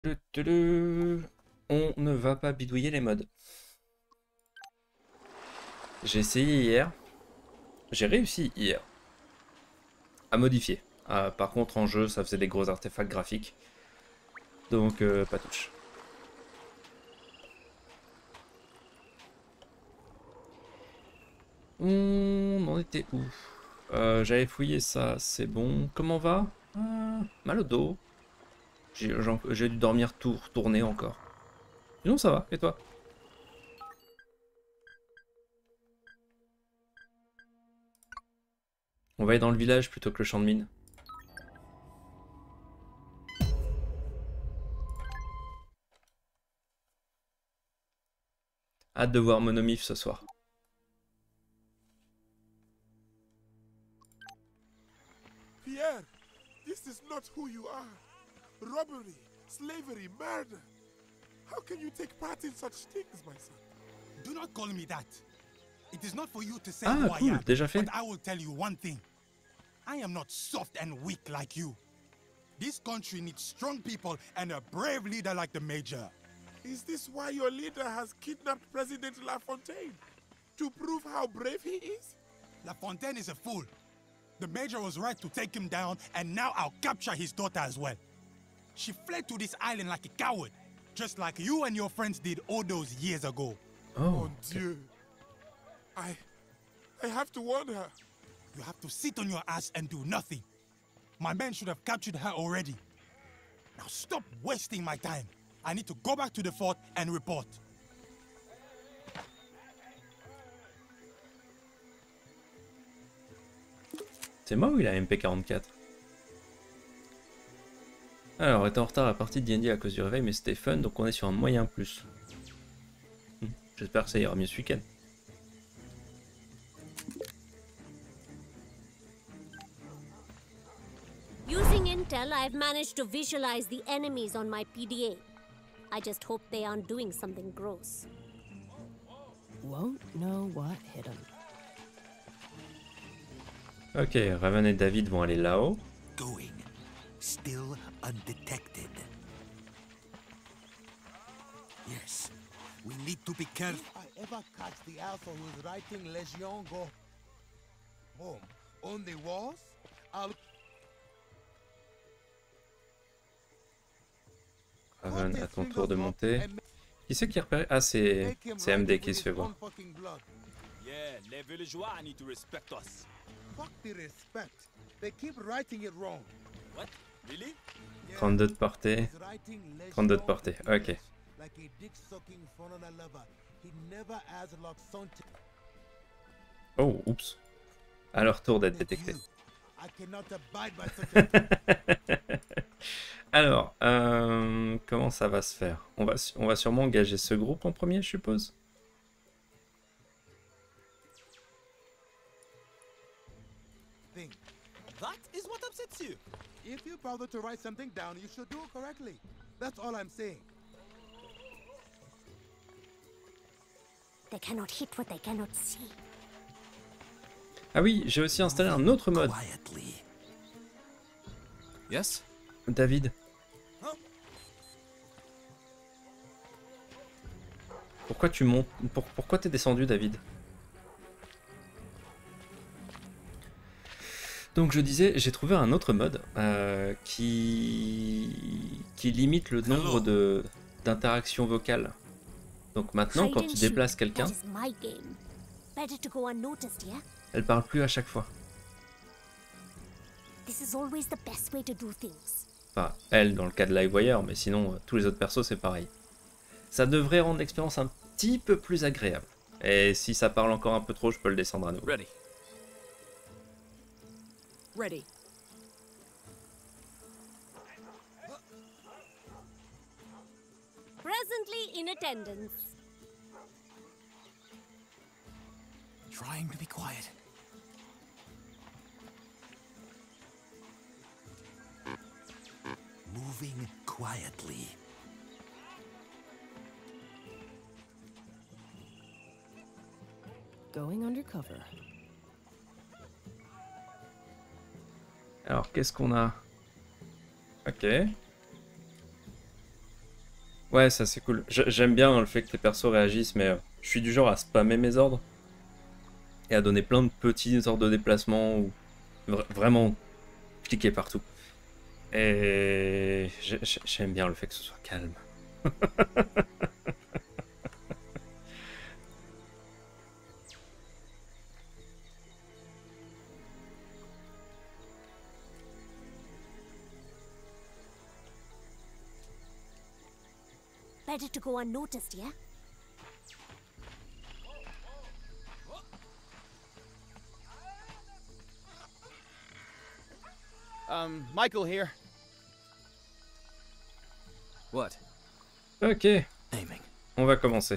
On ne va pas bidouiller les mods. J'ai essayé hier. J'ai réussi hier à modifier. Par contre, en jeu, ça faisait des gros artefacts graphiques. Donc, pas touche. On en était où? J'avais fouillé ça, c'est bon. Comment va? Mal au dos. J'ai dû dormir tout retourner encore. Sinon, ça va. Et toi? On va aller dans le village plutôt que le champ de mine. Hâte de voir Monomif ce soir. Pierre, this is not who you are. Robbery, slavery, murder. How can you take part in such things, my son? Do not call me that. It is not for you to say Ah, who I cool, am, déjà fait. but I will tell you one thing. I am not soft and weak like you. This country needs strong people and a brave leader like the Major. Is this why your leader has kidnapped President LaFontaine? To prove how brave he is? LaFontaine is a fool. The Major was right to take him down, and now I'll capture his daughter as well. She fled to this island like a coward, just like you and your friends did all those years ago. Oh, Mon Dieu. I have to warn her. You have to sit on your ass and do nothing. My men should have captured her already. Now stop wasting my time. I need to go back to the fort and report. c'est moi ou il a MP44? Alors, on était en retard à la partie de D&D à cause du réveil, mais c'était fun, donc on est sur un moyen plus. J'espère que ça ira mieux ce week-end. Using Intel, I've managed to visualize the enemies on my PDA. I just hope they aren't doing something gross. Won't know what hit him. Ok, Raven et David vont aller là-haut. Going, still undetected. Yes, we need to be careful. If I ever catch the asshole who's writing Legion go home on the walls, I'll... Raven, à ton tour de monter. Qui c'est qui a repéré? Ah, c'est MD qui se fait voir. Yeah, les villageois need to respect us. Fuck the respect. They keep writing it wrong. What? Really? 32 de portée. He's writing 32 de Legion portée, ok. like a dick-sucking phenomenal lover. He never has Loxonte. Oh, oups. À leur tour d'être détecté. I cannot abide by such a... Alors, comment ça va se faire? On va sûrement engager ce groupe en premier, je suppose. thing. That is what upsets you. If you bother to write something down, you should do it correctly. That's all I'm saying. They cannot hit what they cannot see. Ah oui, j'ai aussi installé un autre mode. Quietly. Yes? David. Pourquoi tu montes? Pourquoi t'es descendu, David? Donc je disais, j'ai trouvé un autre mode qui limite le nombre d'interactions vocales. Donc maintenant, quand tu déplaces quelqu'un, That is my game. Better to go unnoticed, yeah? elle parle plus à chaque fois. This is always the best way to do things. Enfin, elle dans le cas de Livewire, mais sinon tous les autres persos c'est pareil. Ça devrait rendre l'expérience un petit peu plus agréable. Et si ça parle encore un peu trop, je peux le descendre à nouveau. Ready. Ready. Presently in attendance. Trying to be quiet. Moving quietly. Going undercover. Alors, qu'est-ce qu'on a? Ok. Ouais, ça c'est cool. J'aime bien le fait que tes persos réagissent, mais je suis du genre à spammer mes ordres et à donner plein de petits ordres de déplacement ou vraiment cliquer partout. Et j'aime bien le fait que ce soit calme. Better to go unnoticed, yeah? Michael here. What? Ok, Aiming. on va commencer.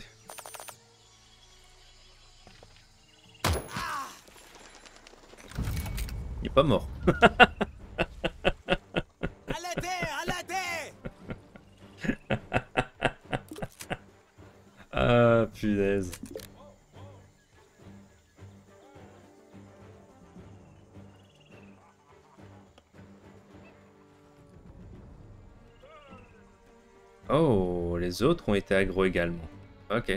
Il est pas mort. Ah, punaise. Oh, les autres ont été aggro également. Ok.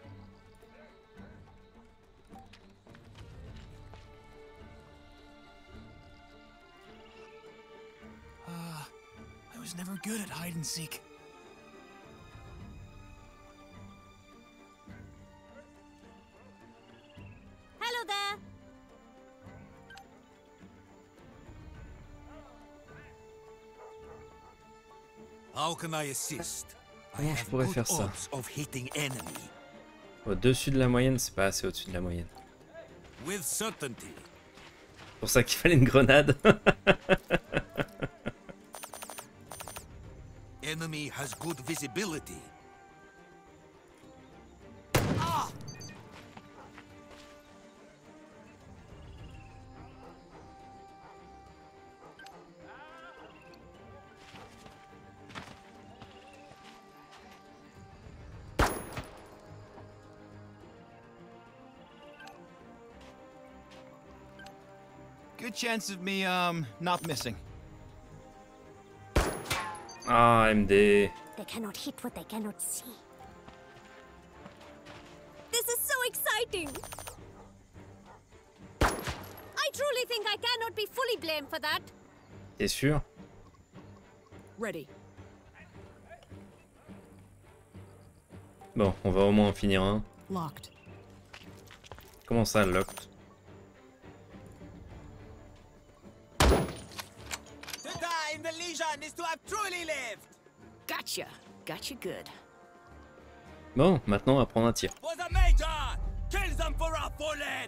I was never good at hide and seek. Hello there! How can I assist? Comment je pourrais faire ça? Of hitting enemy. Au-dessus de la moyenne, c'est pas assez au-dessus de la moyenne. With certainty. C'est pour ça qu'il fallait une grenade. Enemy has good visibility. Good chance of me, not missing. Ah, MD. They cannot hit what they cannot see. This is so exciting! I truly think I cannot be fully blamed for that. T'es sûr? Ready. Bon, on va au moins en finir un. Locked. Comment ça, locked? To die in the Legion is to have truly lived! Gotcha. Gotcha good. Bon, maintenant on va prendre un tir. For the Major! Kill them for our fallen!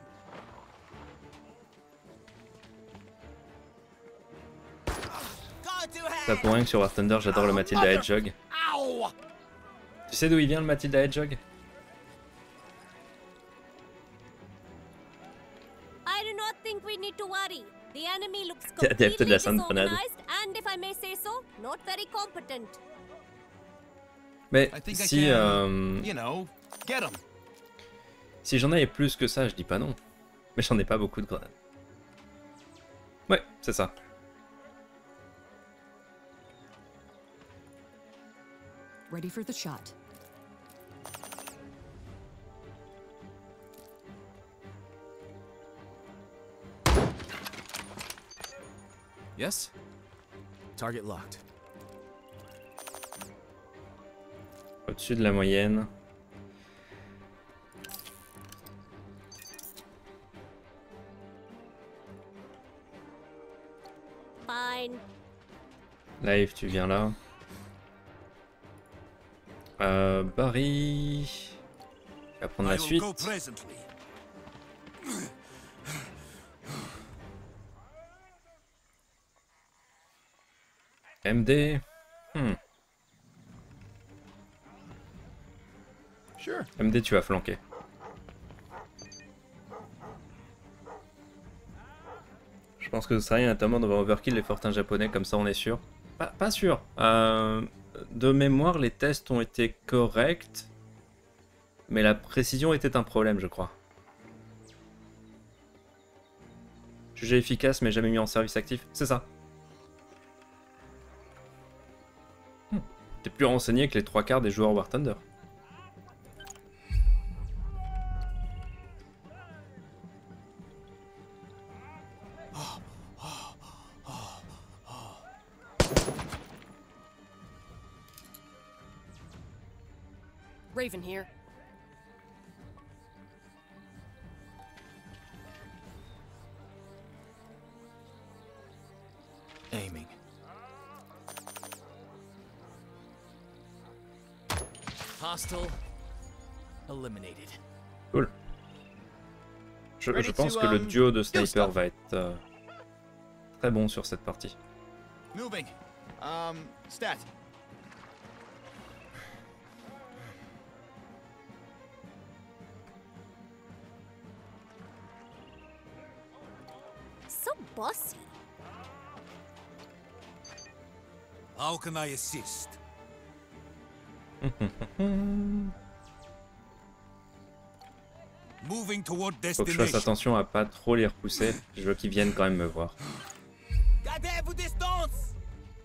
Go to C'est pas pour rien que sur War Thunder j'adore le Matilda Hedgehog. Ow! Tu sais d'où il vient le Matilda Hedgehog? I do not think we need to worry. The enemy looks T'es adepte de la completely Sainte Grenade. disorganized and, if I may say so, not very competent. Mais I think I si, can, you know, get them. si j'en avais plus que ça, je dis pas non. Mais j'en ai pas beaucoup de grenades. Ouais, c'est ça. Ready for the shot. Yes? Target locked. Au-dessus de la moyenne. Fine. Live, tu viens là. Barry. Tu vas prendre la I will suite. go presently. MD. Sure. MD, tu vas flanquer. Je pense que ce serait notamment on va overkill les fortins japonais, comme ça on est sûr. Pas sûr. De mémoire, les tests ont été corrects, mais la précision était un problème, je crois. Jugé efficace, mais jamais mis en service actif. C'est ça. T'es plus renseigné que les 3/4 des joueurs War Thunder. Raven here. Aiming. Hostile eliminated. Cool. Je pense que le duo de sniper va être très bon sur cette partie. Moving. Stat. So bossy. How can I assist? Moving toward Faut que je fasse destination. attention à pas trop les repousser. Je veux qu'ils viennent quand même me voir. Gardez vos distances.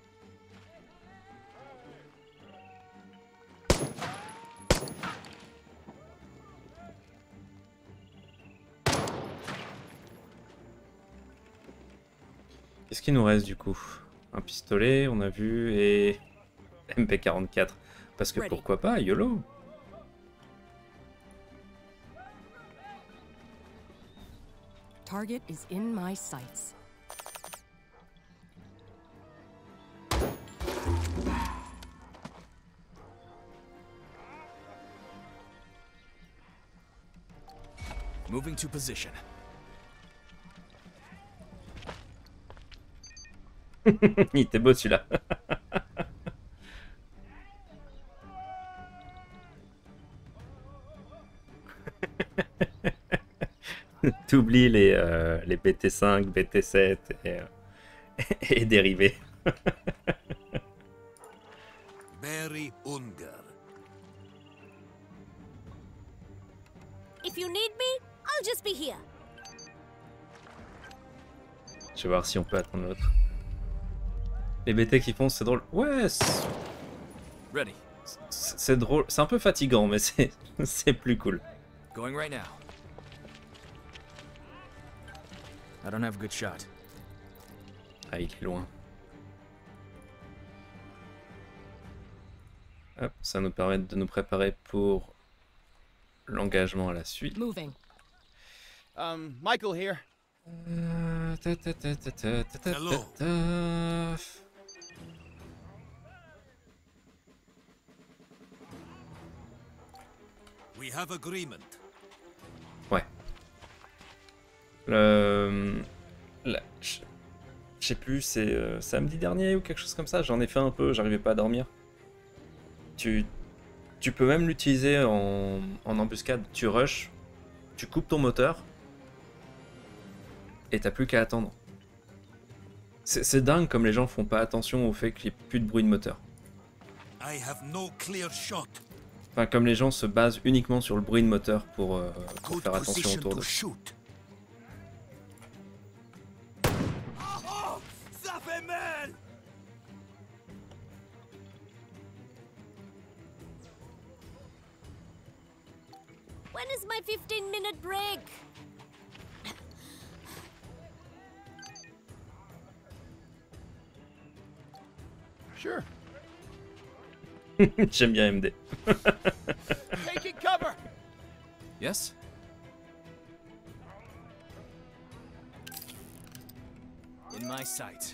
Qu'est-ce qu'il nous reste du coup? Un pistolet, on a vu, et MP44. Parce que Ready. pourquoi pas, YOLO. Target is in my sights. Moving to position. Il était beau celui-là. T'oublies les BT5, BT7 et dérivés. Mary Unger. If you need me, I'll just be here. Je vais voir si on peut attendre l'autre. Les BT qui foncent, c'est drôle. Ouais, Ready. c'est drôle. C'est un peu fatigant, mais c'est plus cool. Going right now. I don't have a good shot. Ah, il est loin. Hop, ça nous permet de nous préparer pour l'engagement à la suite. Moving. Michael here. We have agreement. Ouais. Je sais plus, c'est samedi dernier ou quelque chose comme ça. J'en ai fait un peu, j'arrivais pas à dormir. Tu peux même l'utiliser en embuscade. Tu rushes, tu coupes ton moteur et t'as plus qu'à attendre. C'est dingue comme les gens font pas attention au fait qu'il n'y ait plus de bruit de moteur. I have no clear shot. Enfin, comme les gens se basent uniquement sur le bruit de moteur pour Good faire attention position autour to d'eux. shoot. Oh, ça fait mal. When is my 15-minute break? Sure. J'aime bien MD. Taking cover. Yes. In my sight.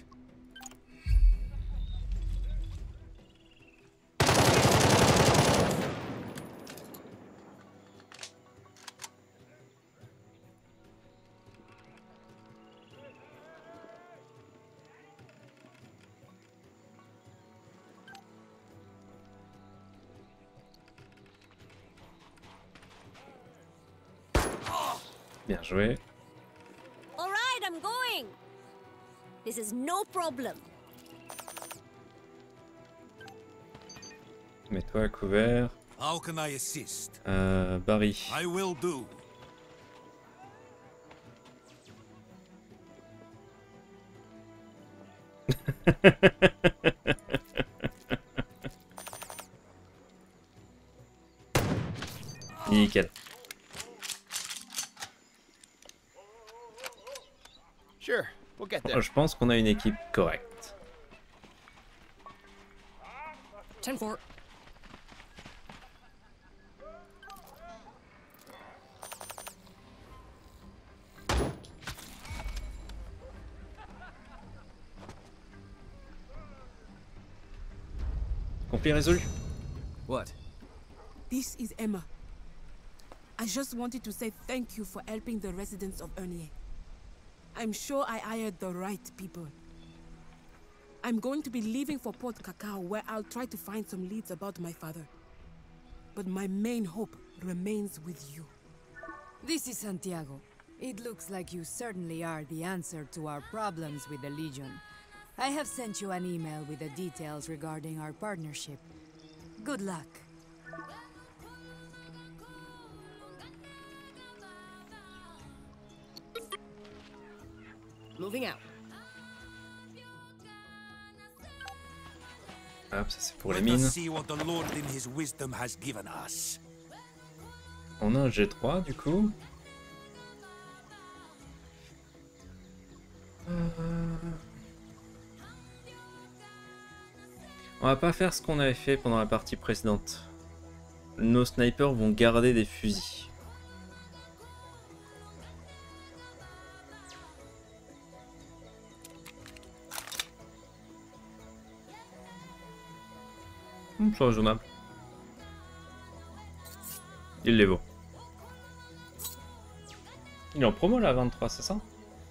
Bien joué. All right, I'm going. This is no problem. Mets-toi à couvert. How can I assist? Barry. I will do. Nickel. Sure, we'll get there. Je pense qu'on a une équipe correcte. 10-4. Conflit résolu. What? This is Emma. I just wanted to say thank you for helping the residents of Ernier. I'm sure I hired the right people. I'm going to be leaving for Port Cacao, where I'll try to find some leads about my father. But my main hope remains with you. This is Santiago. It looks like you certainly are the answer to our problems with the Legion. I have sent you an email with the details regarding our partnership. Good luck. Moving out. Hop, ça c'est pour les Let us mines. see what the Lord in his wisdom has given us. On a un G3 du coup. On va pas faire ce qu'on avait fait pendant la partie précédente. Nos snipers vont garder des fusils. C'est raisonnable. Il les vaut. Il est en promo là, 23, c'est ça?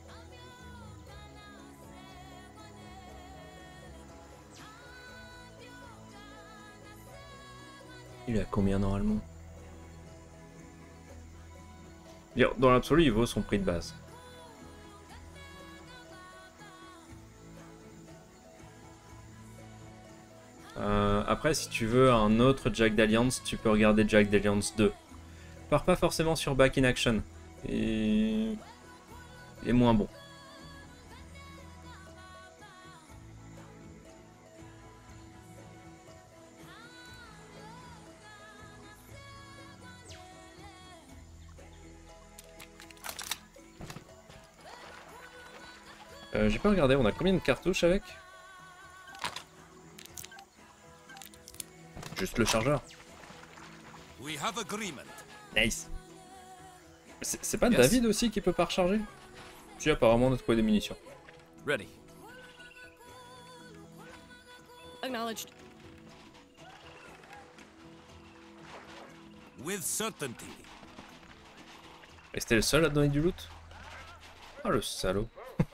Il est à combien normalement? Dans l'absolu, il vaut son prix de base. Après, si tu veux un autre Jack d'Alliance, tu peux regarder Jack d'Alliance 2. Pars pas forcément sur Back in Action. Et... il est moins bon. J'ai pas regardé, on a combien de cartouches avec? Juste le chargeur. We have agreement. Nice. C'est pas Yes. David aussi qui peut pas recharger? Si, apparemment on a trouvé des munitions. Ready. Acknowledged. With certainty. Et c'était le seul à donner du loot? Oh le salaud.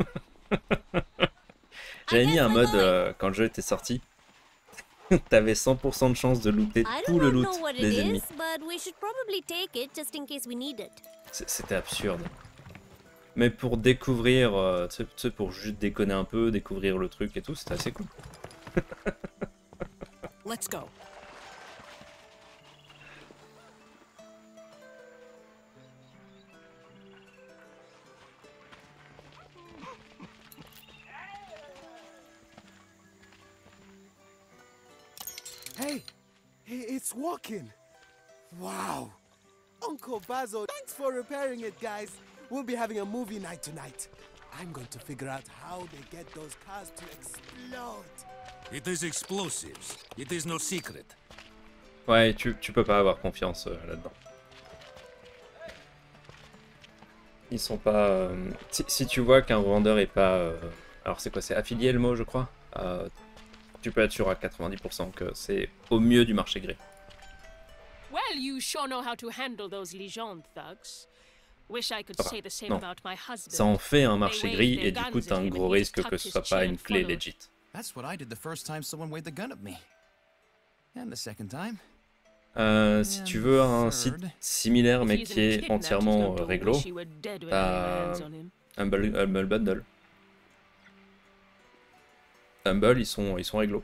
J'avais mis un mode quand le jeu était sorti. T'avais 100% de chance de looter I tout do le not loot know what it des ennemis. is, but we should probably take it just in case we need it. C'était absurde. Mais pour découvrir, tu sais, pour juste déconner un peu, découvrir le truc et tout, c'était assez cool. Let's go. Hey, it's working. Wow. Uncle Basil, thanks for repairing it, guys. We'll be having a movie night tonight. I'm going to figure out how they get those cars to explode. It is explosives. It is no secret. Ouais, tu peux pas avoir confiance là-dedans. Ils sont pas... si tu vois qu'un revendeur est pas... alors c'est quoi, c'est affilié le mot je crois, tu peux être sûr à 90% que c'est au mieux du marché gris. Well, you sure know how to handle those Legion thugs. Wish I could say the same Non, about my husband. ça en fait un marché They gris waved et their du coup guns t'as at un him gros and he risque que tucked ce his soit pas chin une and clé followed. legit. That's what I did the first time someone waved a gun at me. And the second time. Si tu veux un site similaire mais qui est entièrement réglo, t'as Humble Bundle. Humble, ils sont réglo.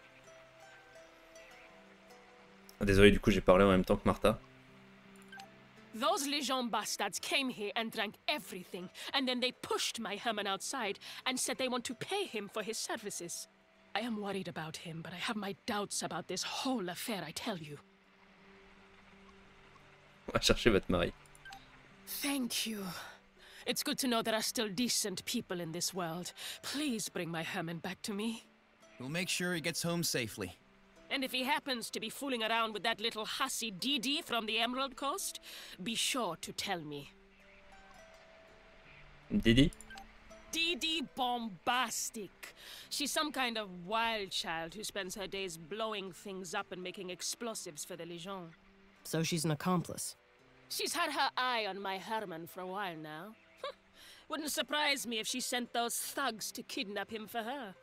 Désolé, du coup j'ai parlé en même temps que Martha. Those Legion bastards came here and drank everything, and then they pushed my Herman outside and said they want to pay him for his services. I am worried about him, but I have my doubts about this whole affair, I tell you. On va chercher votre mari. Thank you. It's good to know there are still decent people in this world. Please bring my Herman back to me. We'll make sure he gets home safely. And if he happens to be fooling around with that little hussy Didi from the Emerald Coast, be sure to tell me. Didi? Didi Bombastic. She's some kind of wild child who spends her days blowing things up and making explosives for the Legion. So she's an accomplice. She's had her eye on my Herman for a while now. Wouldn't surprise me if she sent those thugs to kidnap him for her.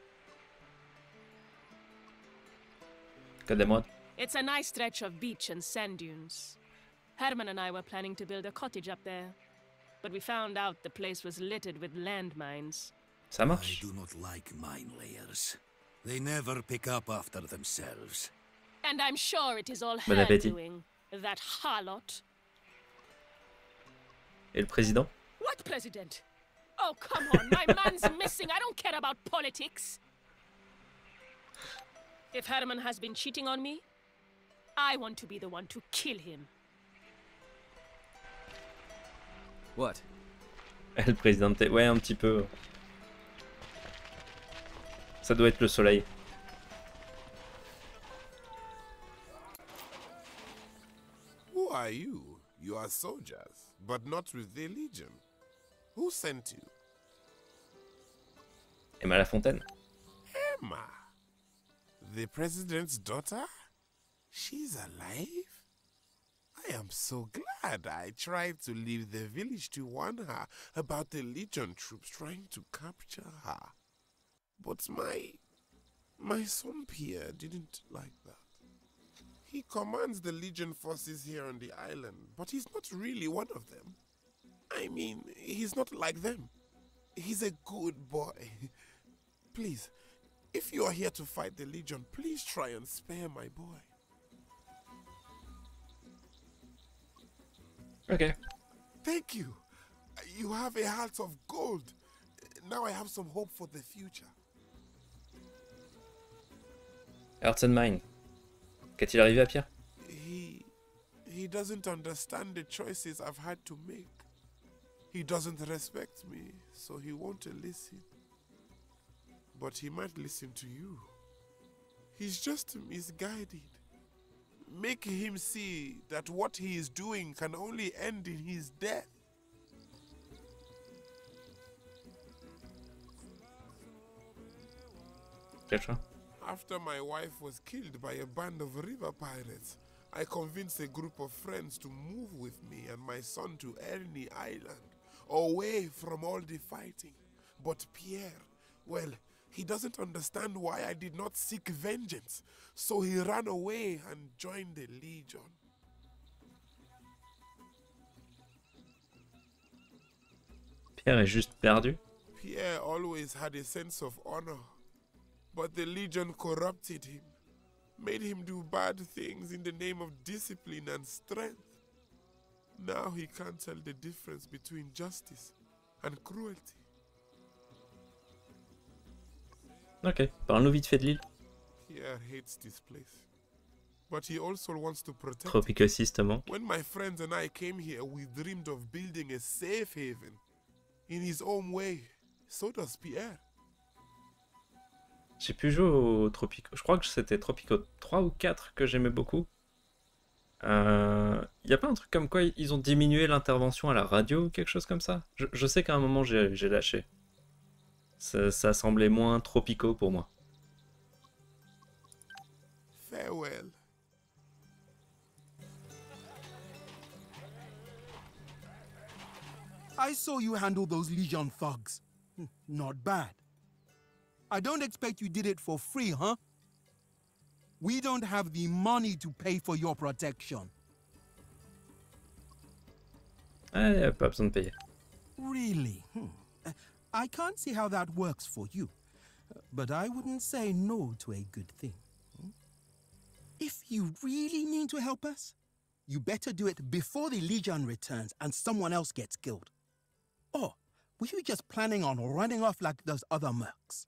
It's a nice stretch of beach and sand dunes. Herman and I were planning to build a cottage up there, but we found out the place was littered with landmines. Ça marche. I do not like mine layers. They never pick up after themselves. And I'm sure it is all Bon her appétit. doing, that harlot. Et le président? What president? Oh, come on, my man's missing. I don't care about politics. If Herman has been cheating on me, I want to be the one to kill him. What? Le président, ouais, un petit peu. Ça doit être le soleil. Who are you? You are soldiers, but not with the Legion. Who sent you? Emma Lafontaine. Emma? The president's daughter? She's alive? I am so glad. I tried to leave the village to warn her about the Legion troops trying to capture her. But my son Pierre didn't like that. He commands the Legion forces here on the island, but he's not really one of them. I mean, he's not like them. He's a good boy. Please, if you are here to fight the Legion, please try and spare my boy. Okay. Thank you. You have a heart of gold. Now I have some hope for the future. Hearts and Mind. Qu'est-il arrivé à Pierre? He doesn't understand the choices I've had to make. He doesn't respect me, so he won't listen. But he might listen to you. He's just misguided. Make him see that what he is doing can only end in his death. Quel choix? After my wife was killed by a band of river pirates, I convinced a group of friends to move with me and my son to Ernie Island, away from all the fighting. But Pierre, well, he doesn't understand why I did not seek vengeance, so he ran away and joined the Legion. Pierre est juste perdu. Pierre always had a sense of honor, but the Legion corrupted him, made him do bad things in the name of discipline and strength. Now he can't tell the difference between justice and cruelty. Ok, parle-nous vite fait de l'île. Pierre hates this place, but he also wants to protect it. Tropicosystement. When my friends and I came here, we dreamed of building a safe haven. In his own way, so does Pierre. J'ai pu jouer au Tropico. Je crois que c'était Tropico 3 ou 4 que j'aimais beaucoup. Y a pas un truc comme quoi ils ont diminué l'intervention à la radio ou quelque chose comme ça? Je sais qu'à un moment j'ai lâché. Ça semblait moins Tropico pour moi. Farewell. I saw you handle those Legion thugs. Not bad. I don't expect you did it for free, huh? We don't have the money to pay for your protection. Ah, pas besoin de payer. Really? I can't see how that works for you. But I wouldn't say no to a good thing. If you really mean to help us, you better do it before the Legion returns and someone else gets killed. Or were you just planning on running off like those other mercs?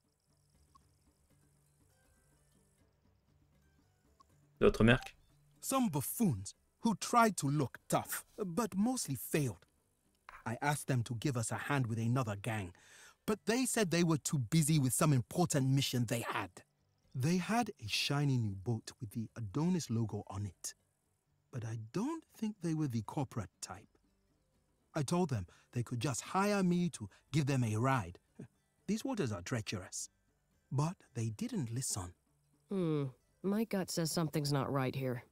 D'autres mercs? Some buffoons who tried to look tough, but mostly failed. I asked them to give us a hand with another gang, but they said they were too busy with some important mission they had. They had a shiny new boat with the Adonis logo on it, but I don't think they were the corporate type. I told them they could just hire me to give them a ride. These waters are treacherous. But they didn't listen. My gut says something's not right here.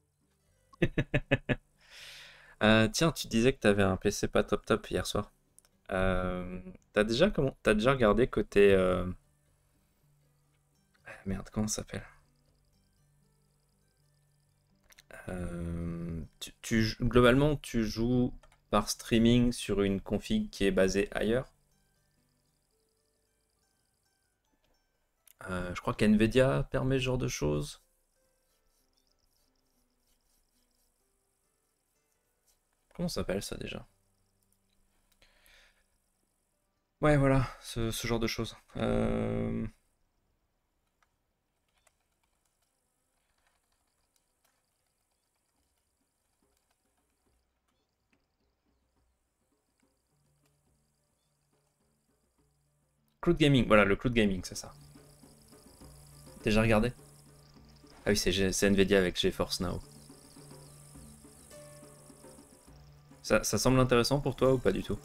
Tiens, tu disais que tu avais un PC pas top top hier soir. T'as déjà regardé côté... Merde, comment ça s'appelle? Globalement, tu joues par streaming sur une config qui est basée ailleurs. Je crois qu'NVIDIA permet ce genre de choses. Comment ça s'appelle ça déjà? Ouais, voilà, ce genre de choses. Cloud Gaming, voilà, le Cloud Gaming, c'est ça. Déjà regardé? Ah oui, c'est NVIDIA avec GeForce Now. Ça semble intéressant pour toi ou pas du tout?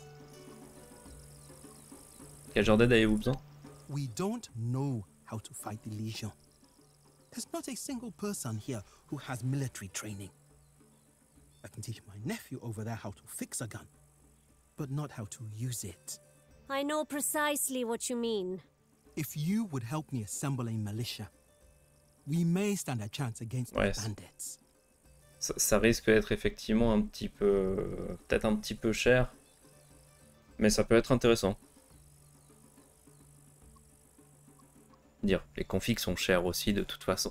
Quel genre d'aide avez-vous besoin? We don't know how to fight the Legion. There's not a single person here who has military training. I can teach my nephew over there how to fix a gun, but not how to use it. I know precisely what you mean. If you would help me assemble a militia, we may stand a chance against the bandits. Ça risque d'être effectivement un petit peu... peut-être un petit peu cher, mais ça peut être intéressant. Dire, les configs sont chers aussi de toute façon.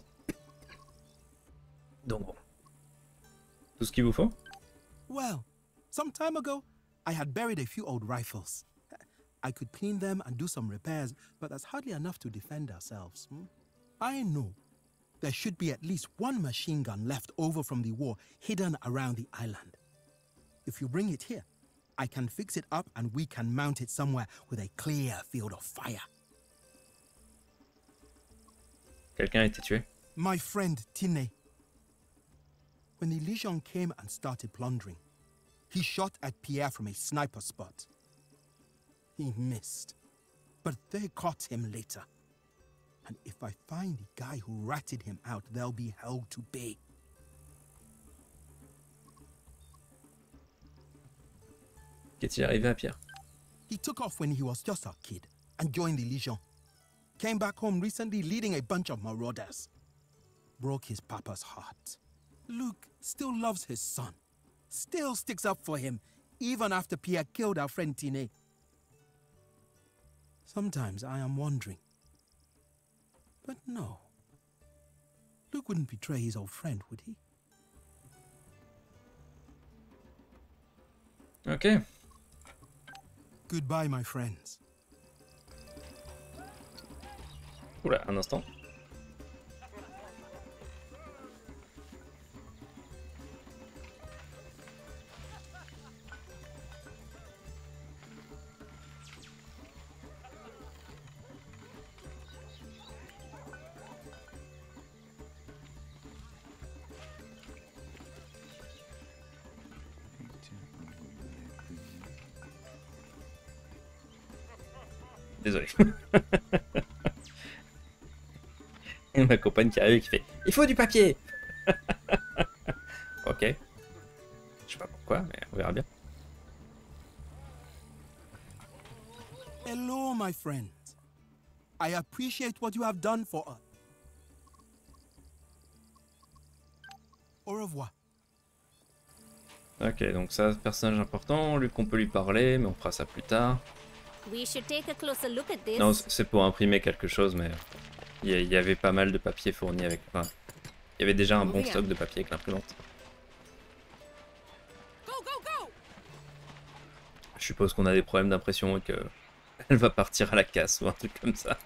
Donc bon. Tout ce qu'il vous faut? Well, some time ago, I had buried a few old rifles. I could clean them and do some repairs, but that's hardly enough to defend ourselves. I know there should be at least one machine gun left over from the war hidden around the island. If you bring it here, I can fix it up and we can mount it somewhere with a clear field of fire. Quelqu'un a été tué? My friend Tine. When the Legion came and started plundering, he shot at Pierre from a sniper spot. He missed, but they caught him later. And if I find the guy who ratted him out, they'll be held to pay. Qu'est-il arrivé à Pierre? He took off when he was just a kid and joined the Legion. Came back home recently leading a bunch of marauders. Broke his papa's heart. Luke still loves his son. Still sticks up for him, even after Pierre killed our friend Tine. Sometimes I am wondering. But no. Luke wouldn't betray his old friend, would he? Ok. Goodbye, my friends. Oula, un instant. Désolé. Et ma compagne qui arrive et qui fait « Il faut du papier !» Ok. Je sais pas pourquoi, mais on verra bien. Hello, my friends. I appreciate what you have done for us. Au revoir. Ok, donc ça, personnage important, Luc, on peut lui parler, mais on fera ça plus tard. We should take a closer look at this. Non, c'est pour imprimer quelque chose, mais il y avait pas mal de papier fourni avec... Enfin, il y avait déjà un bon stock de papier avec l'imprimante. Je suppose qu'on a des problèmes d'impression et qu'elle va partir à la casse ou un truc comme ça.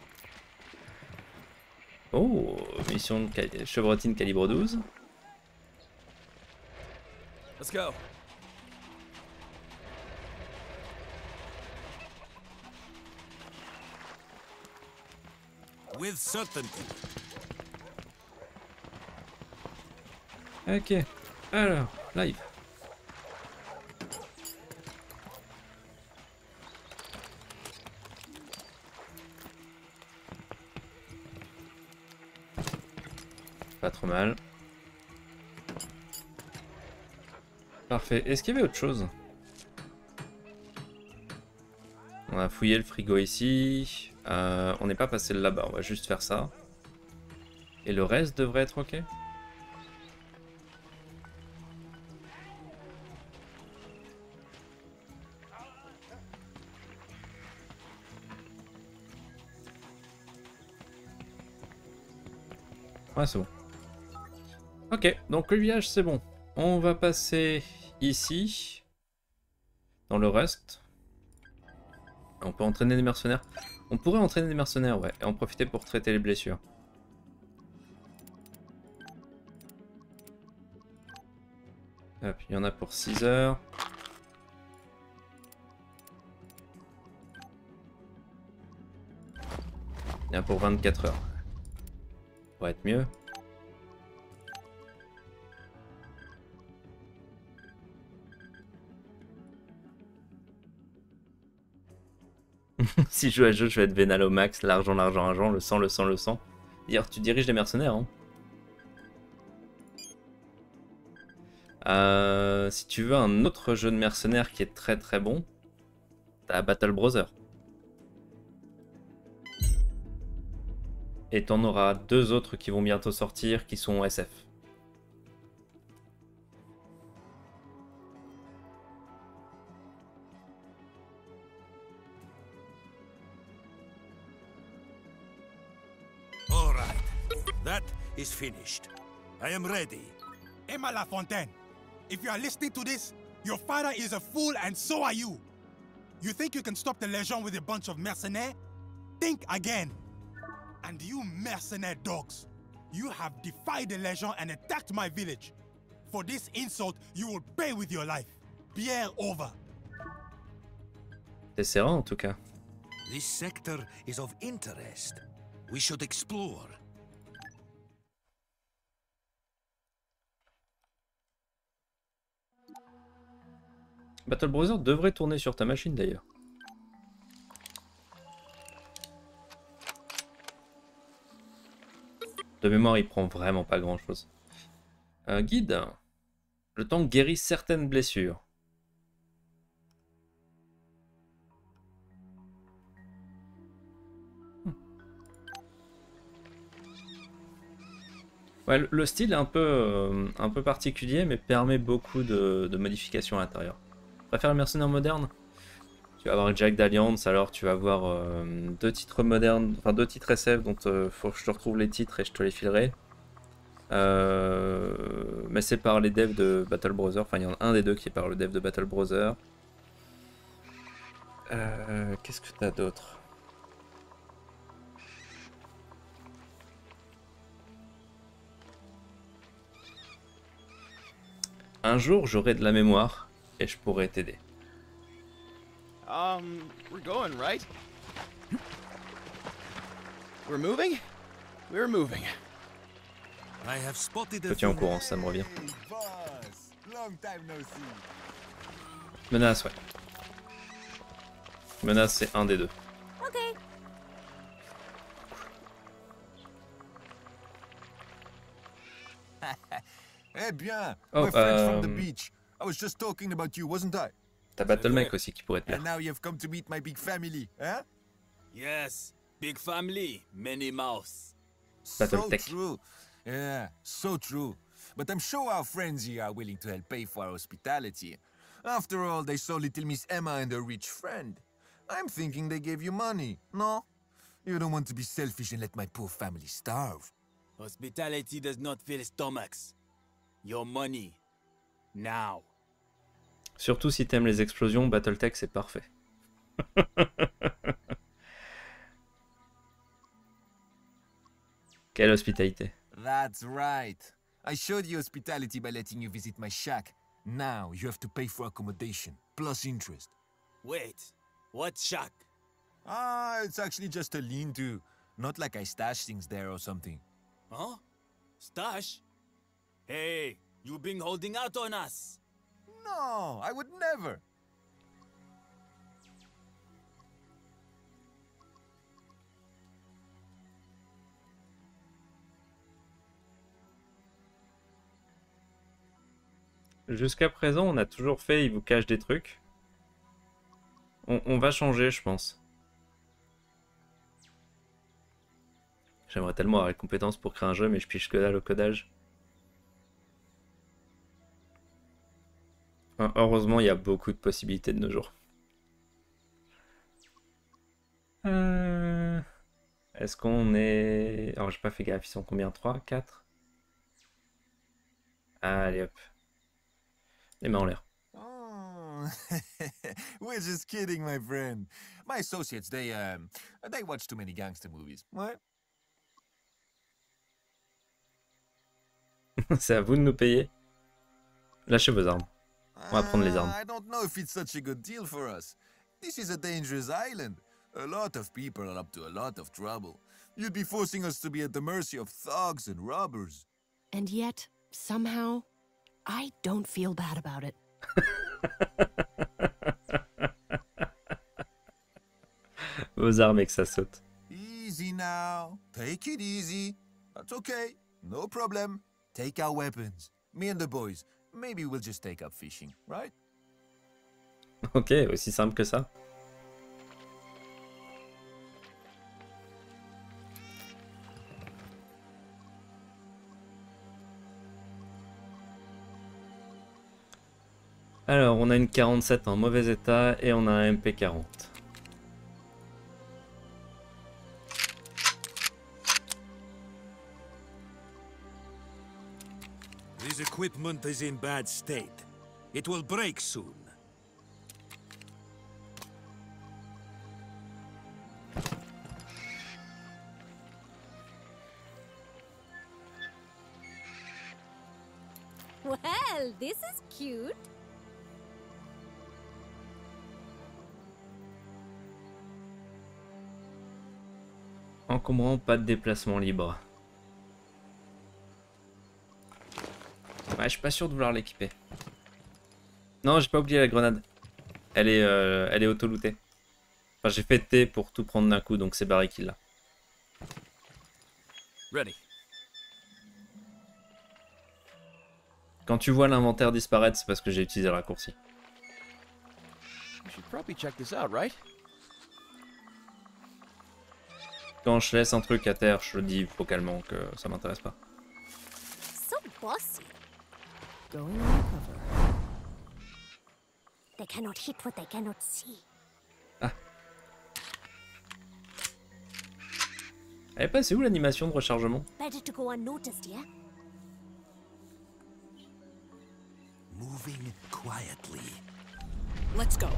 Oh, mission de chevrotine calibre 12. Let's go. With certainty. Ok. Alors, live. Pas trop mal. Parfait. Est-ce qu'il y avait autre chose? On a fouillé le frigo ici. On n'est pas passé là-bas. On va juste faire ça. Et le reste devrait être ok. Ouais, c'est bon. Ok, donc le village c'est bon. On va passer ici. Dans le reste. On peut entraîner des mercenaires. On pourrait entraîner des mercenaires, ouais. Et en profiter pour traiter les blessures. Hop, il y en a pour 6 heures. Il y en a pour 24 heures. Pourrait être mieux. Si je joue à ce jeu, je vais être vénal au max, l'argent, l'argent, l'argent, le sang, le sang, le sang. Dire, tu diriges les mercenaires, hein. Si tu veux un autre jeu de mercenaires qui est très très bon, t'as Battle Brother. Et t'en auras 2 autres qui vont bientôt sortir qui sont SF. All right. That is finished. I am ready. Emma LaFontaine, if you are listening to this, your father is a fool and so are you. You think you can stop the Legion with a bunch of mercenaires? Think again. And you mercenary dogs, you have defied the Legion and attacked my village. For this insult, you will pay with your life. Pierre over. C'est serein en tout cas. This sector is of interest. We should explore. Battle Brother devrait tourner sur ta machine d'ailleurs. De mémoire, il prend vraiment pas grand chose. Guide. Le temps guérit certaines blessures. Ouais, le style est un peu particulier, mais permet beaucoup de modifications à l'intérieur. Je préfère le mercenaire moderne. Tu vas avoir Jack d'Alliance, alors tu vas avoir 2 titres modernes, enfin 2 titres SF, dont faut que je te retrouve les titres et je te les filerai. Mais c'est par les devs de Battle Brother, enfin il y en a un des deux qui est par le dev de Battle Brother. Qu'est-ce que t'as d'autre? Un jour j'aurai de la mémoire et je pourrai t'aider. We're going, right? We're moving? We're moving. I have spotted Je te tiens au courant, ça me revient. Menace, ouais. Menace, c'est un des deux. Okay. Eh bien, Oh, my friend from the beach. I was just talking about you, wasn't I? T'as Battlemech aussi qui pourrait te plaire. And now you've come to meet my big family, huh? Yes, big family, many mouths. So Battletech. true. Yeah, so true. But I'm sure our friends here are willing to help pay for our hospitality. After all, they saw little Miss Emma and her rich friend. I'm thinking they gave you money, no? You don't want to be selfish and let my poor family starve. Hospitality does not fill stomachs. Your money. Now. Surtout si t'aimes les explosions, Battletech c'est parfait. Quelle hospitalité. That's right. I showed you hospitality by letting you visit my shack. Now you have to pay for accommodation, plus interest. Wait, what's shack? Ah, it's actually just a lean-to. Not like I stash things there or something. Huh? Stash? Hey, you been holding out on us. No, I would never. Jusqu'à présent, on a toujours fait, il vous cache des trucs. On va changer, je pense. J'aimerais tellement avoir les compétences pour créer un jeu, mais je pige que dalle au codage. Heureusement, il y a beaucoup de possibilités de nos jours. Est-ce qu'on est... Alors, j'ai pas fait gaffe, ils sont combien? 3, 4? Allez, hop. Les mains en l'air. Oh, we're just kidding, my friend. My associates, they watch too many gangster movies. What? C'est à vous de nous payer. Lâchez vos armes. On va prendre les armes. I don't know if it's such a good deal for us. This is a dangerous island. A lot of people are up to a lot of trouble. You'd be forcing us to be at the mercy of thugs and robbers. And yet, somehow, I don't feel bad about it. Vos armes et que ça saute. Easy now. Take it easy. That's okay. No problem. Take our weapons. Me and the boys. Maybe we'll just take up fishing, right? Ok, aussi simple que ça. Alors, on a une 47 en mauvais état et on a un MP40. This equipment is in bad state. It will break soon. Well, this is cute. Encombrant, pas de déplacement libre. Ouais, je suis pas sûr de vouloir l'équiper. Non, j'ai pas oublié la grenade. Elle est auto-lootée. Enfin, j'ai fait T pour tout prendre d'un coup, donc c'est Barry qui l'a. Ready. Quand tu vois l'inventaire disparaître, c'est parce que j'ai utilisé le raccourci. You should probably check this out, right? Quand je laisse un truc à terre, je le dis vocalement que ça m'intéresse pas. So bossy. Going undercover. They cannot hit what they cannot see. Elle est passée où l'animation de rechargement? Better to go unnoticed, yeah? Moving quietly. Let's go.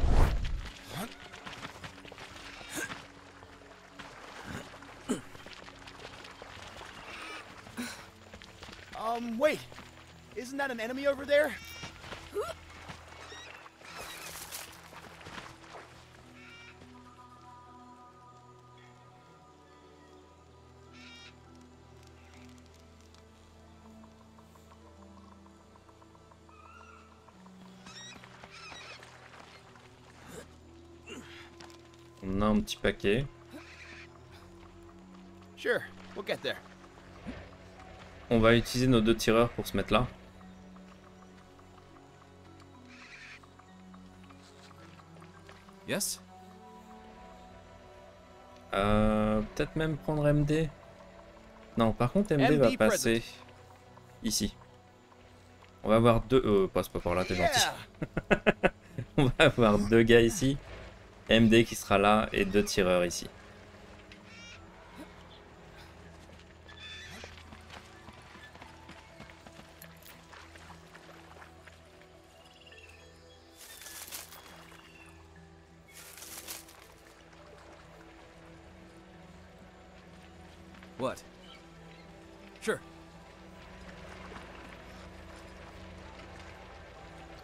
Wait. Isn't that an enemy over there? On a un petit paquet. Sure, we'll get there. On va utiliser nos 2 tireurs pour se mettre là. Yes? Peut-être même prendre MD. Non, par contre MD va passer ici. On va avoir 2... passe pas par là, t'es gentil. On va avoir 2 gars ici. MD qui sera là et 2 tireurs ici. What? Sure.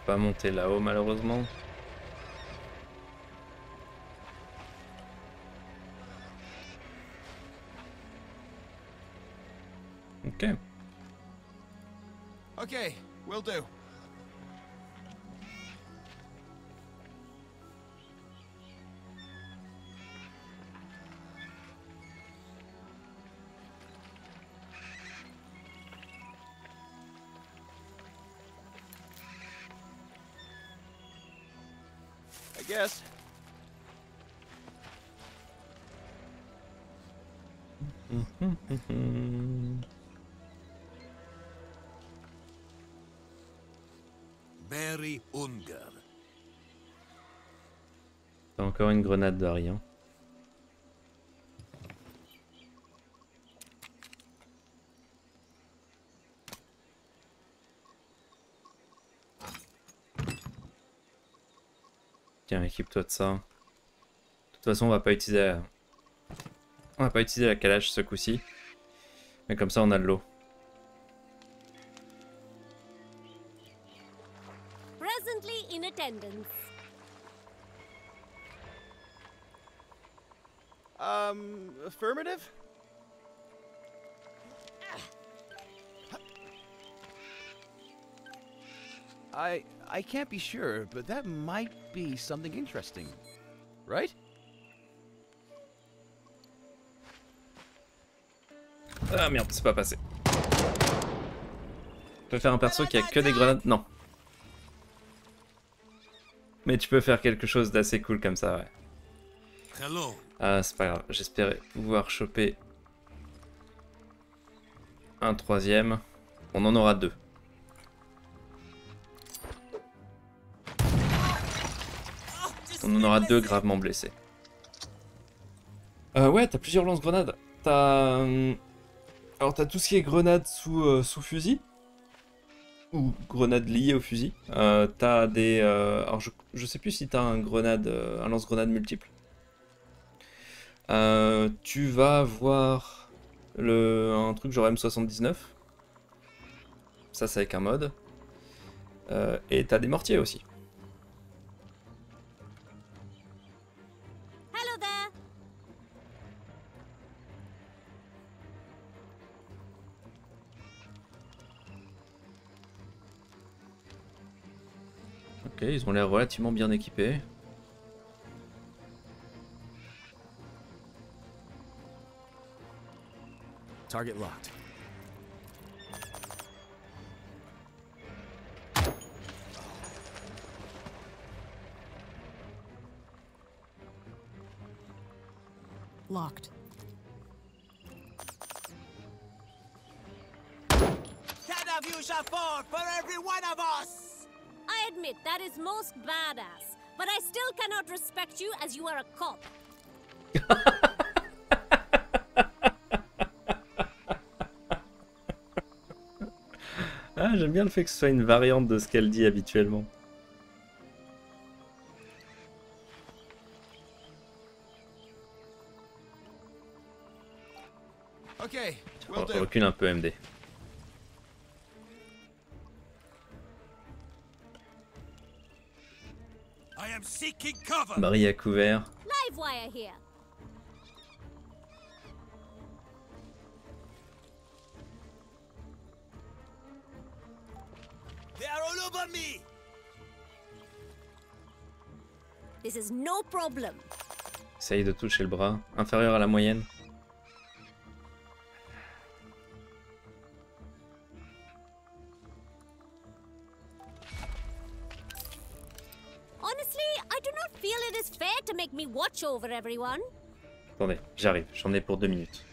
pas monter là-haut malheureusement. Ok. Okay, will do. I guess. Barry Unger. T'as encore une grenade de rien. Tiens, équipe-toi de ça. De toute façon, on va pas utiliser la calage ce coup-ci. Mais comme ça, on a de l'eau. Presently in attendance. Affirmative? I can't be sure, but that might be something interesting, right? Ah merde, c'est pas passé. Je peux faire un perso qui a que des grenades? Non. Mais tu peux faire quelque chose d'assez cool comme ça, ouais. Hello. Ah, c'est pas grave. J'espérais pouvoir choper un troisième. On en aura deux. On en aura deux gravement blessés. Ouais, t'as plusieurs lance-grenades. T'as... Alors t'as tout ce qui est grenade sous fusil. Ou grenade liée au fusil. T'as des... Alors je sais plus si t'as un lance-grenade multiple. Tu vas avoir un truc genre M79. Ça c'est avec un mode. Et t'as des mortiers aussi. Hello there. Ok, ils ont l'air relativement bien équipés. Target locked. Locked. Can't have you shall fall for every one of us! I admit that is most badass, but I still cannot respect you as you are a cop. Ah, j'aime bien le fait que ce soit une variante de ce qu'elle dit habituellement. Okay, On will do. recule un peu MD. I am seeking cover. Marie à couvert. Live wire here. They are all over me! This is no problem. Essaye de toucher le bras. Inférieur à la moyenne. Honestly, I do not feel it is fair to make me watch over everyone. Attendez, j'arrive. J'en ai pour 2 minutes.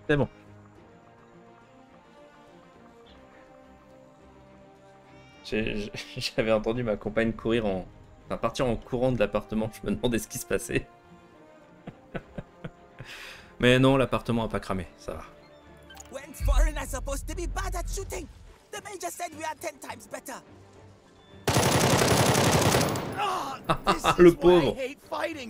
C'est bon. J'avais entendu ma compagne courir enfin, partir en courant de l'appartement. Je me demandais ce qui se passait. Mais non, l'appartement a pas cramé. Ça va. When foreigners supposed to be bad at shooting, the major said we are 10 times better. Le pauvre. I hate fighting.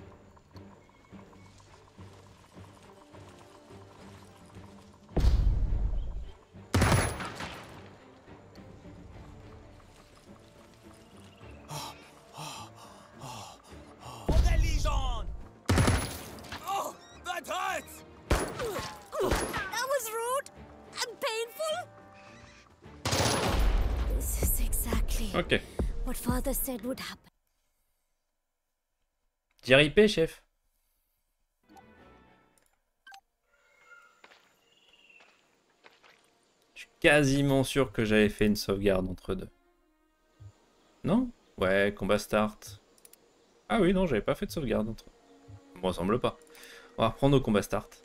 For the Legion! Oh, that hurts! That was rude and painful. This is exactly Ok. what Father said would happen. Dire IP, chef. Je suis quasiment sûr que j'avais fait une sauvegarde entre deux. Non? Ouais, combat start. Ah oui, non, j'avais pas fait de sauvegarde entre eux. Ça me ressemble pas. On va reprendre au combat start.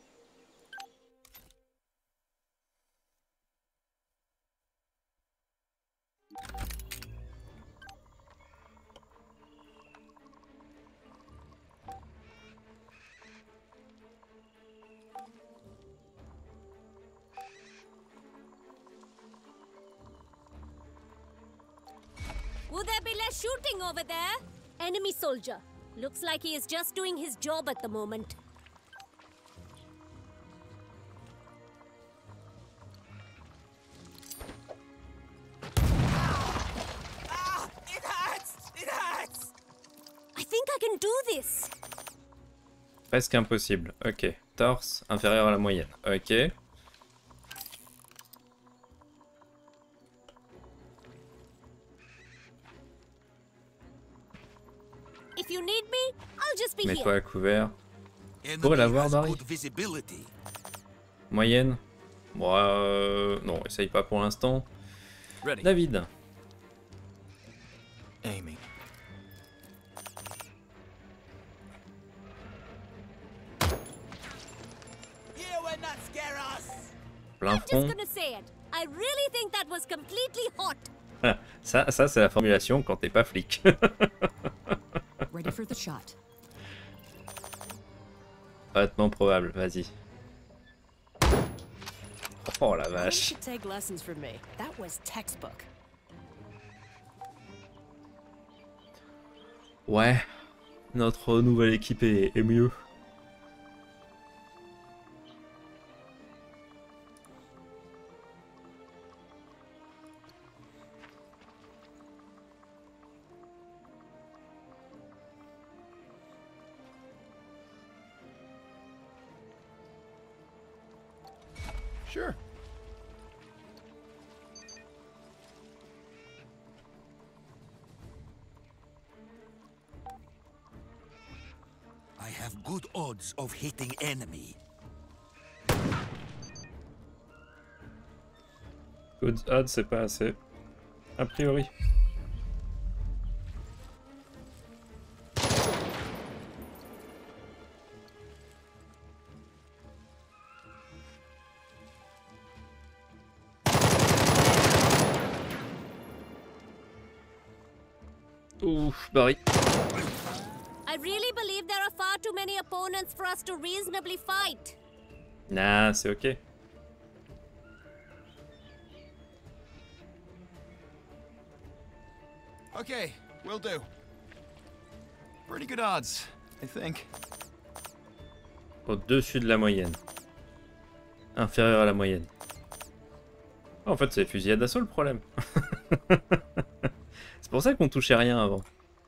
Will there be less shooting over there? Enemy soldier. Looks like he is just doing his job at the moment. It hurts! It hurts! I think I can do this. Presque impossible. Ok. Torse inférieur à la moyenne. Ok. If you need me, I'll just be Mets-toi here. à couvert. Pour l'avoir, Barry. Moyenne. Bon, non, essaye pas pour l'instant. David. Aiming. You will not scare us! Plein I'm just front. gonna say it. I really think that was completely hot. Ah, ça c'est la formulation quand t'es pas flic. Ready for the shot. Hautement probable, vas-y. Oh la You vache. should take lessons from me. That was textbook. Ouais, notre nouvelle équipe est mieux. Sure. I have good odds of hitting enemy. Good odds, c'est pas assez. A priori. Ouf, Barry. I really believe there are far too many opponents for us to reasonably fight. Nah, c'est ok. Okay, will do. Pretty good odds, I think. Au-dessus de la moyenne. Inférieur à la moyenne. Oh, en fait, c'est fusillade d'assaut le problème. C'est pour ça qu'on touchait rien avant.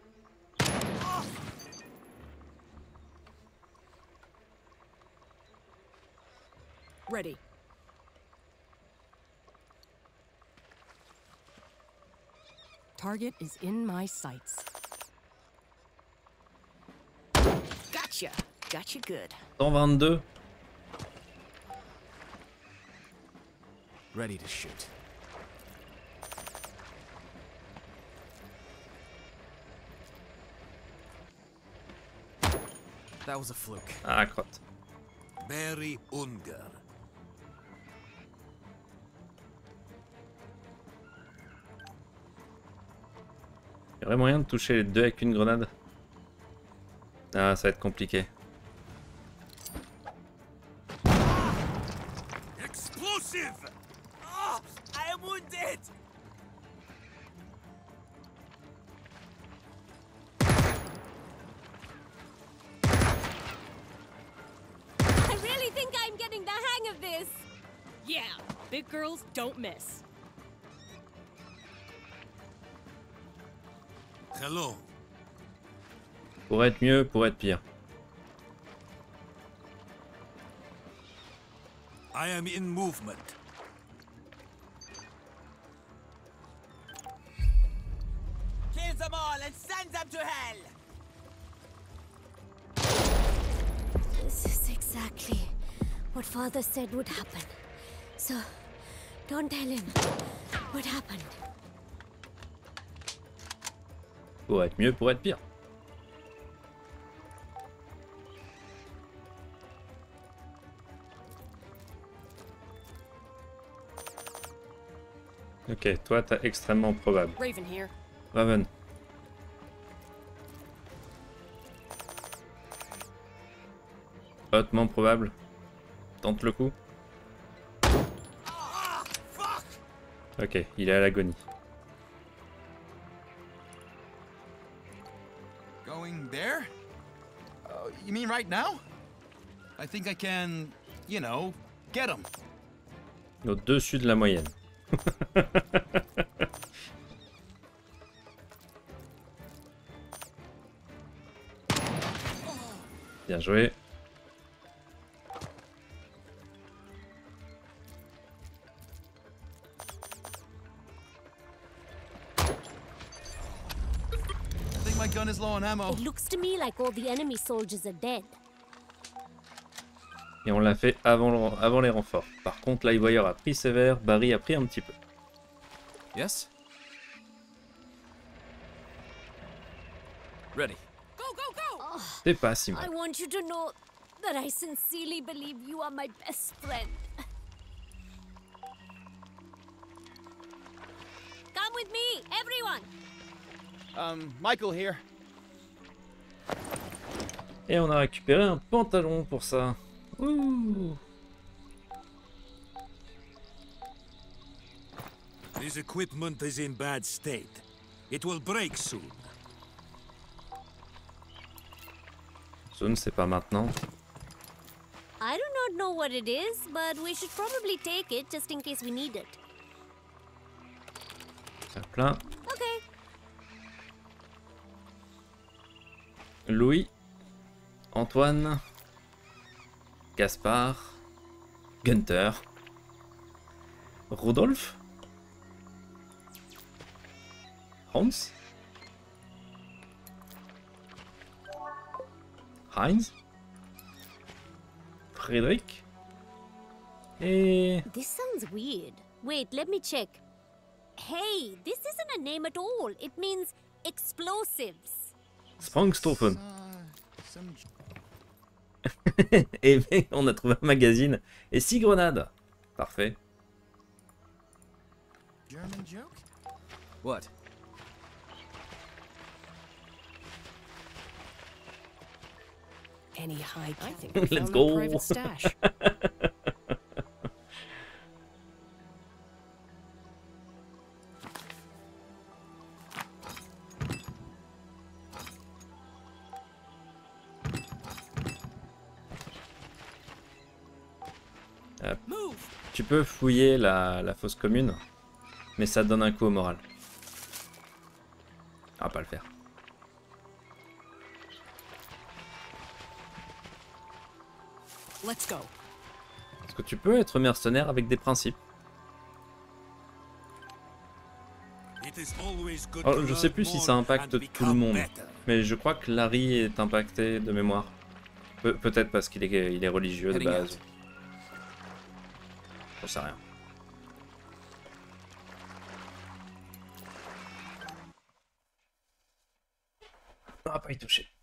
Ready. Target is in my sights. Gotcha. Gotcha good. 122. Ready to shoot. That was a fluke. Ah, crotte. Barry Unger. Il y aurait moyen de toucher les deux avec une grenade? Ah, ça va être compliqué. Explosive! Oh, I am wounded! I really think I'm getting the hang of this. Yeah, big girls don't miss. Hello. Pour être mieux, pour être pire. I am in movement. Kill them all and send them to hell! This is exactly what Father said would happen. So, don't tell him what happened. Pour être mieux, pour être pire. Ok, toi t'as extrêmement probable. Raven here. Raven. Hautement probable. Tente le coup. Ok, il est à l'agonie. Going there? You mean right now? I think I can, you know, get him. Au-dessus de la moyenne. Bien joué. I think my gun is low on ammo. It looks to me like all the enemy soldiers are dead. Et on l'a fait avant les renforts. Par contre, l'Highwire a pris sévère, Barry a pris un petit peu. Yes? Ready. C'est pas si mal. I want you to know that I sincerely believe you are my best friend. Come with me, everyone! Michael here. Et on a récupéré un pantalon pour ça. Ouh. This equipment is in bad state. It will break soon. Zone, c'est pas maintenant. I do not know what it is, but we should probably take it just in case we need it. Faire plein. Okay. Louis, Antoine, Gaspard, Gunther, Rodolphe, Hans, Heinz, Frédéric et... This sounds weird. Wait, let me check. Hey, this isn't a name at all. It means explosives. Sprangstoffen. Et on a trouvé un magazine et 6 grenades. Parfait. German joke? What? Any high I think Let's found go. a private stash. Tu peux fouiller la fosse commune, mais ça donne un coup au moral. On va pas le faire. Let's go. Est-ce que tu peux être mercenaire avec des principes? Alors, je sais plus si ça impacte tout le monde, mais je crois que Larry est impacté de mémoire. Peut-être parce qu'il est religieux de base. J'en sais rien. On va pas y toucher.